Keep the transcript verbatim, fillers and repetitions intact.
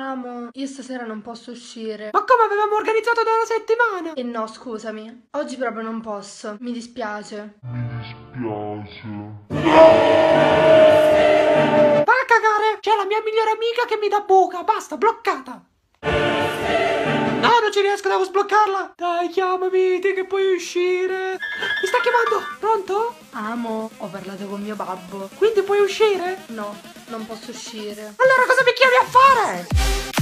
Amo, io stasera non posso uscire. Ma come avevamo organizzato da una settimana? E no, scusami, oggi proprio non posso, mi dispiace. Va a cagare! C'è la mia migliore amica che mi dà buca, basta, bloccata! No, non ci riesco, devo sbloccarla! Dai, chiamami, di che puoi uscire! Mi sta chiamando, pronto? Amo, ho parlato con mio babbo. Quindi puoi uscire? No, non posso uscire. Allora cosa mi chiami a fare?